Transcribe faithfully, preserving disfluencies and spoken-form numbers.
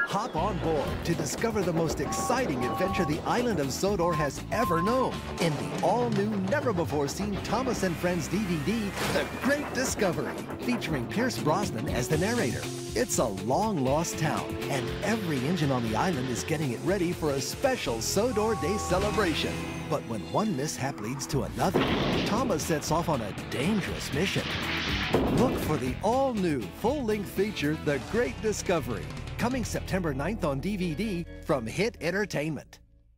Hop on board to discover the most exciting adventure the island of Sodor has ever known in the all-new, never-before-seen Thomas and Friends D V D, The Great Discovery, featuring Pierce Brosnan as the narrator. It's a long-lost town, and every engine on the island is getting it ready for a special Sodor Day celebration. But when one mishap leads to another, Thomas sets off on a dangerous mission. Look for the all-new, full-length feature, The Great Discovery, coming September ninth on D V D from Hit Entertainment.